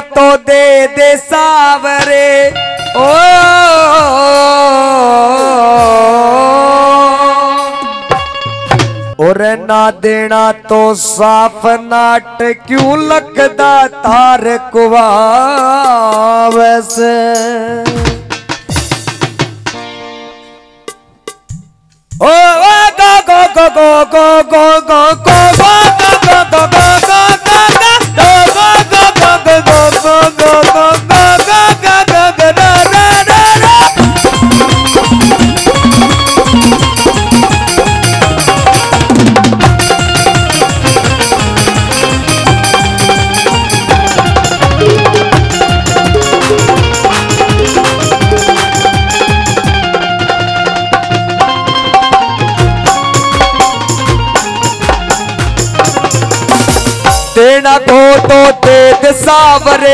तो दे दे सावरे ओ और ना देना तो साफ नाट क्यों लगदा तार कुआ वैसे ओ गो गो गो गो गो गो गो गो गो गो गो गो देना को तो दे दे सावरे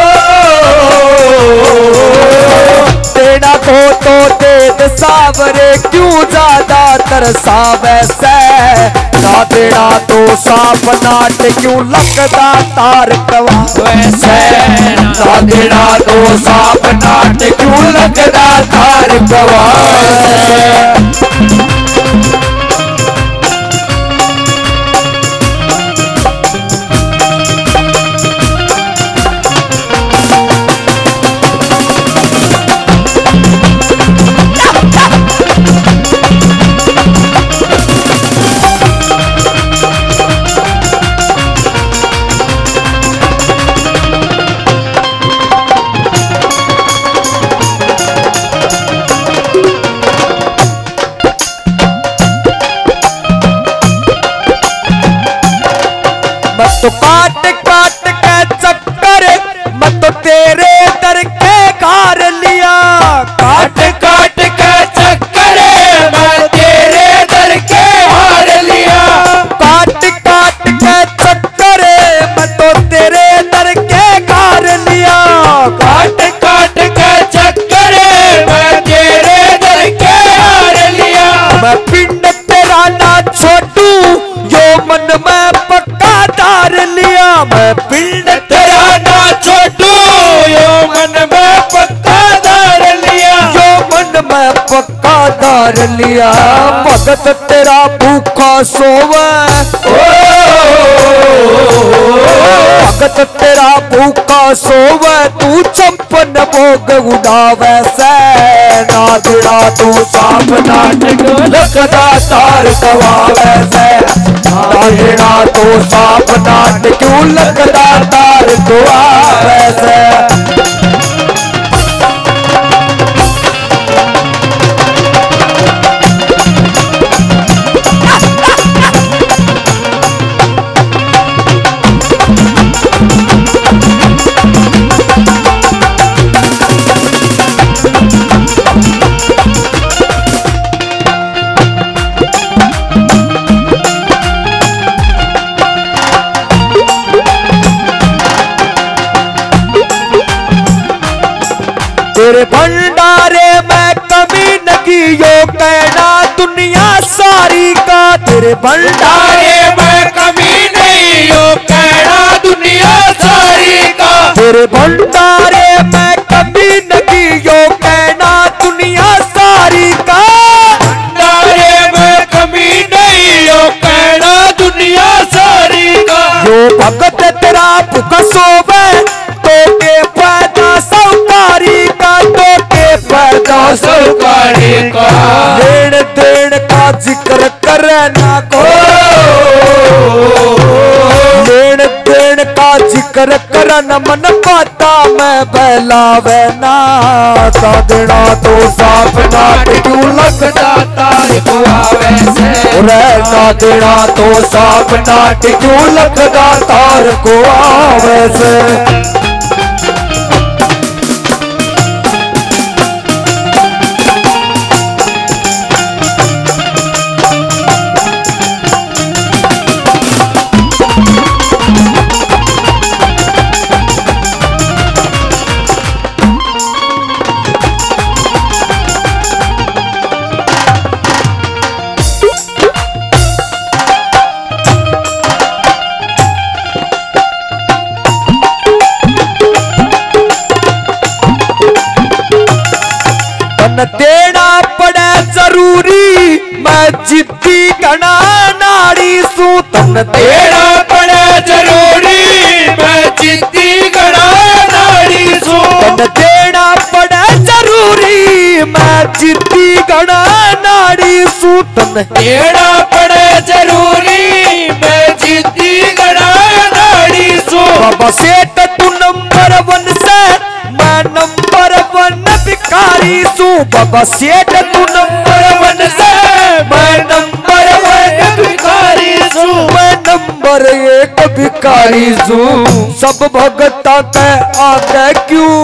देना को तो दे दे सावरे क्यों ज्यादा तरसावे से ना देना तो साफ नाट क्यों लगदा तार कवा वैसे ना देना तो साफ नाट क्यों लगदा तार कवा तो काट काट के चक्कर मैं तो तेरे दर के घर लिया काट काट के चक्कर मैं तेरे दर के हार लिया काट काट के चक्कर मैं तो तेरे दर के घर लिया काट काट के चक्कर मैं तेरे दर के हार लिया मैं पिंड तेरा ना छोटू यो मन में पक्का धार लिया मैं पिंड तेरा ना छोटू यो मन में पक्का धार लिया यो मन में पक्का धार लिया भगत तेरा भूखा सोवे भगत तेरा भूखा सोवे तू चंपन भोग उड़ावे से ना देना तू साफ नाटक लगदा तार कवावे से ना देना तो साफ नाट क्यों लगदा तार कवावे से तेरे भंडारे में कमी नगी यो कहना दुनिया सारी का तेरे भंडारे में कमी नहीं यो कहना दुनिया सारी का तेरे भंडारे में कमी नगी यो कहना दुनिया सारी का भंडारे में कमी नहीं यो कहना दुनिया सारी का यो भगत तेरा भूखा सोवे तो के पैदा सौकारी का तो के पैदा सौकारी का लेन देन का जिक्र करना को लेन देन का जिक्र करना मन पाता मैं बहलावे ना सा देना तो साफ नाट क्यों लगदा तार को आवे से रहना देना तो साफ नाट क्यों लगदा तार को आवे से जिद्दी घना नाड़ी सू तन देना पड़े जरूरी मैं जिद्दी घना नाड़ी सू तन देना पड़े जरूरी मैं जिद्दी घना नाड़ी सू तन देना पड़े जरूरी मैं जिद्दी घना नाड़ी सू बाबा सेठ तू नंबर 1 से मैं नंबर 1 भिखारी सू बाबा सेठ तू नंबर 1 से मैं नंबर 1 भिखारी सू मैं नंबर 1 भिखारी सू सब भगता के आगे क्यों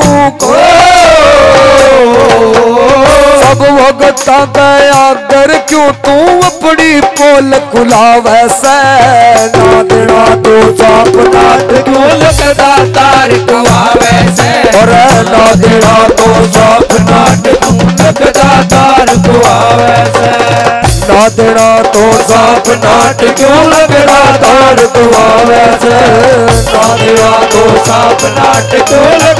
सब भगता के आगर क्यों तू अपनी पोल खुलावे से ना देना तो साप नाट क्यों लगता तार कुआवे से और ना देना तो साप नाट क्यों लगता तार कुआवे से ना देना तो साप नाट क्यों लगता तार कुआवे से ना देना तो साप नाट क्यों